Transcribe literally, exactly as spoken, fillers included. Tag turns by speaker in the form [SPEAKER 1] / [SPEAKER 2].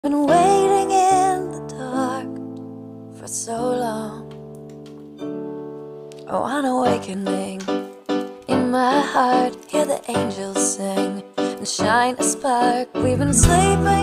[SPEAKER 1] Been waiting in the dark for so long. Oh, an awakening in my heart. Hear the angels sing and shine a spark. We've been sleeping